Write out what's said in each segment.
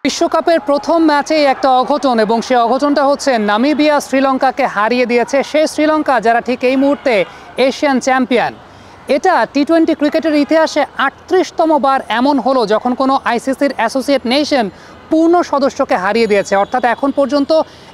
বিশ্বকাপের প্রথম ম্যাচেই একটা অঘটন এবং সেই অঘটনটা হচ্ছে নামিবিয়া শ্রীলঙ্কাকে হারিয়ে দিয়েছে। সেই শ্রীলঙ্কা যারা ঠিক এই মুহূর্তে এশিয়ান চ্যাম্পিয়ন। এটা টি-20 ক্রিকেটের ইতিহাসে 38তম বার এমন হলো যখন কোনো আইসিসির অ্যাসোসিয়েট নেশন পূর্ণ সদস্যকে হারিয়ে দিয়েছে। অর্থাৎ এখন পর্যন্ত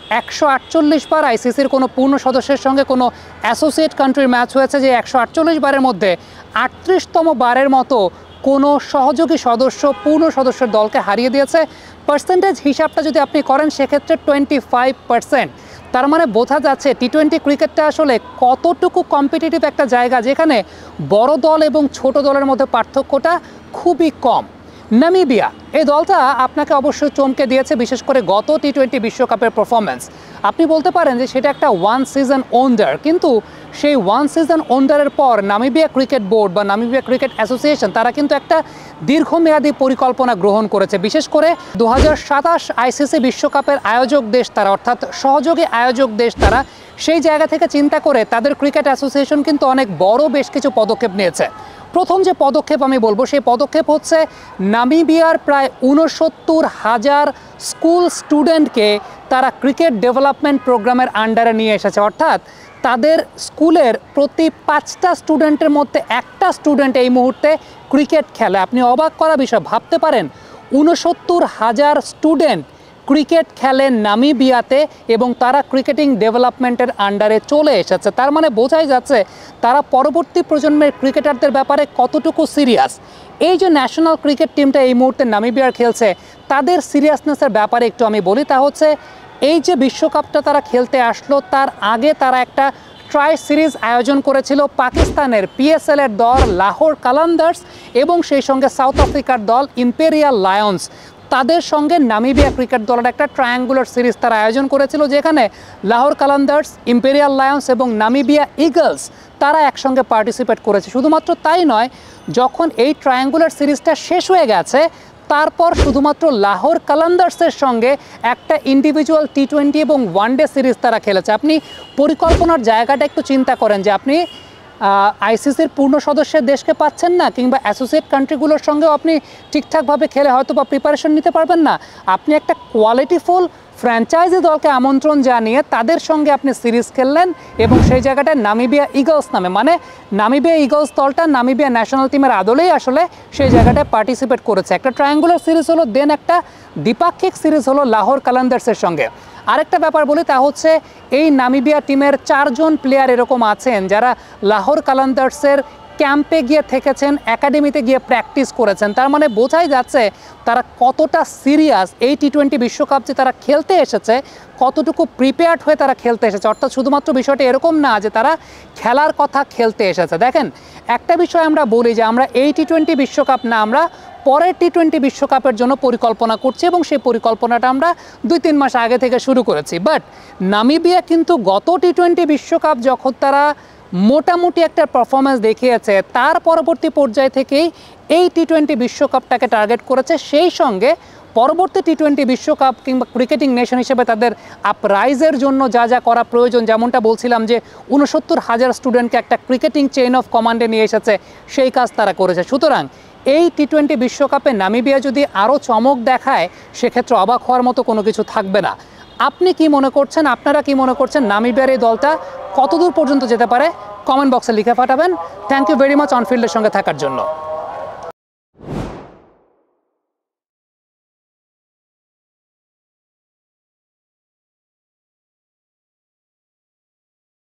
148 বার আইসিসির কোনো পূর্ণ সদস্যের সঙ্গে কোনো অ্যাসোসিয়েট কান্ট্রির ম্যাচ হয়েছে, যে 148 বারের মধ্যে 38তম বারের মতো কোনো সহযোগী সদস্য পূর্ণ সদস্যের দলকে হারিয়ে দিয়েছে। পার্সেন্টেজ হিসাবটা যদি আপনি করেন সেক্ষেত্রে 25%। তার মানে বোঝা যাচ্ছে টি-20 ক্রিকেটটা আসলে কতটুকু কম্পিটিটিভ একটা জায়গা, যেখানে বড় দল এবং ছোট দলের মধ্যে পার্থক্যটা খুবই কম। নামিবিয়া এই দলটা আপনাকে অবশ্যই চমকে দিয়েছে, বিশেষ করে গত টি-20 বিশ্বকাপের পারফরমেন্স। আপনি বলতে পারেন যে সেটা একটা ওয়ান সিজন ওয়ান্ডার, কিন্তু সেই ওয়ান সিজন ওয়ান্ডারের পর নামিবিয়া ক্রিকেট বোর্ড বা নামিবিয়া ক্রিকেট অ্যাসোসিয়েশন তারা কিন্তু একটা দীর্ঘমেয়াদী পরিকল্পনা গ্রহণ করেছে। বিশেষ করে 2027 আইসিসি বিশ্বকাপের আয়োজক দেশ তারা, অর্থাৎ সহযোগী আয়োজক দেশ তারা, সেই জায়গা থেকে চিন্তা করে তাদের ক্রিকেট অ্যাসোসিয়েশন কিন্তু অনেক বড় বেশ কিছু পদক্ষেপ নিয়েছে। প্রথম যে পদক্ষেপ আমি বলবো সেই পদক্ষেপ হচ্ছে নামিবিয়ার প্রায় 69,000 স্কুল স্টুডেন্টকে তারা ক্রিকেট ডেভেলপমেন্ট প্রোগ্রামের আন্ডারে নিয়ে এসেছে। অর্থাৎ তাদের স্কুলের প্রতি 5টা স্টুডেন্টের মধ্যে একটা স্টুডেন্ট এই মুহূর্তে ক্রিকেট খেলে। আপনি অবাক করা বিষয়, ভাবতে পারেন 69,000 স্টুডেন্ট ক্রিকেট খেলেন নামিবিয়াতে এবং তারা ক্রিকেটিং ডেভেলপমেন্টের আন্ডারে চলে এসেছে। তার মানে বোঝাই যাচ্ছে তারা পরবর্তী প্রজন্মের ক্রিকেটারদের ব্যাপারে কতটুকু সিরিয়াস। এই যে ন্যাশনাল ক্রিকেট টিমটা এই মুহূর্তে নামিবিয়ার খেলছে, তাদের সিরিয়াসনেসের ব্যাপারে একটু আমি বলি। তা হচ্ছে এই যে বিশ্বকাপটা তারা খেলতে আসলো, তার আগে তারা একটা ট্রাই সিরিজ আয়োজন করেছিল পাকিস্তানের পিএসএলের দল লাহোর কালান্দার্স এবং সেই সঙ্গে সাউথ আফ্রিকার দল ইম্পেরিয়াল লায়ন্স। তাদের সঙ্গে নামিবিয়া ক্রিকেট দলের একটা ট্রায়াঙ্গুলার সিরিজ তারা আয়োজন করেছিল, যেখানে লাহোর কালান্দার্স, ইম্পেরিয়াল লায়ন্স এবং নামিবিয়া ইগলস তারা একসঙ্গে পার্টিসিপেট করেছে। শুধুমাত্র তাই নয়, যখন এই ট্রায়াঙ্গুলার সিরিজটা শেষ হয়ে গেছে তারপর শুধুমাত্র লাহোর কালান্দার্সের সঙ্গে একটা ইন্ডিভিজুয়াল টি-20 এবং ওয়ানডে সিরিজ তারা খেলেছে। আপনি পরিকল্পনার জায়গাটা একটু চিন্তা করেন যে আপনি আইসিসির পূর্ণ সদস্যের দেশকে পাচ্ছেন না, কিংবা অ্যাসোসিয়েট কান্ট্রিগুলোর সঙ্গেও আপনি ঠিকঠাকভাবে খেলে হয়তো বা প্রিপারেশন নিতে পারবেন না। আপনি একটা কোয়ালিটিফুল ফ্র্যাঞ্চাইজি দলকে আমন্ত্রণ জানিয়ে তাদের সঙ্গে আপনি সিরিজ খেললেন এবং সেই জায়গাটায় নামিবিয়া ইগলস নামে, মানে নামিবিয়া ইগলস দলটা নামিবিয়া ন্যাশনাল টিমের আদলেই আসলে সেই জায়গাটায় পার্টিসিপেট করেছে। একটা ট্রায়াঙ্গুলার সিরিজ হলো, দেন একটা দ্বিপাক্ষিক সিরিজ হলো লাহোর কালান্দার্সের সঙ্গে। আরেকটা ব্যাপার বলি, তা হচ্ছে এই নামিবিয়া টিমের 4 জন প্লেয়ার এরকম আছেন যারা লাহোর কালান্দার্সের ক্যাম্পে গিয়ে থেকেছেন, একাডেমিতে গিয়ে প্র্যাকটিস করেছেন। তার মানে বোঝাই যাচ্ছে তারা কতটা সিরিয়াস এই টি-20 বিশ্বকাপ যে তারা খেলতে এসেছে, কতটুকু প্রিপেয়ার্ড হয়ে তারা খেলতে এসেছে। অর্থাৎ শুধুমাত্র বিষয়টা এরকম না যে তারা খেলার কথা খেলতে এসেছে। দেখেন, একটা বিষয় আমরা বলি যে আমরা এই টি-20 বিশ্বকাপ না, আমরা পরের টি-20 বিশ্বকাপের জন্য পরিকল্পনা করছি এবং সেই পরিকল্পনাটা আমরা 2-3 মাস আগে থেকে শুরু করেছি। বাট নামিবিয়া কিন্তু গত টি-20 বিশ্বকাপ যখন তারা মোটামুটি একটা পারফরমেন্স দেখিয়েছে, তার পরবর্তী পর্যায় থেকেই এই টি-20 বিশ্বকাপটাকে টার্গেট করেছে। সেই সঙ্গে পরবর্তী টি-20 বিশ্বকাপ কিংবা ক্রিকেটিং নেশন হিসেবে তাদের আপরাইজের জন্য যা যা করা প্রয়োজন, যেমনটা বলছিলাম যে 69,000 স্টুডেন্টকে একটা ক্রিকেটিং চেইন অফ কমান্ডে নিয়ে এসেছে, সেই কাজ তারা করেছে। সুতরাং এই টি-20 বিশ্বকাপে নামিবিয়া যদি আরও চমক দেখায়, সেক্ষেত্রে অবাক হওয়ার মতো কোনো কিছু থাকবে না। আপনি কি মনে করছেন, আপনারা কি মনে করছেন নামিবিয়ার এই দলটা কতদূর পর্যন্ত যেতে পারে? কমেন্ট বক্সে লিখে পাঠাবেন। থ্যাংক ইউ ভেরি মাচ অনফিল্ডের সঙ্গে থাকার জন্য।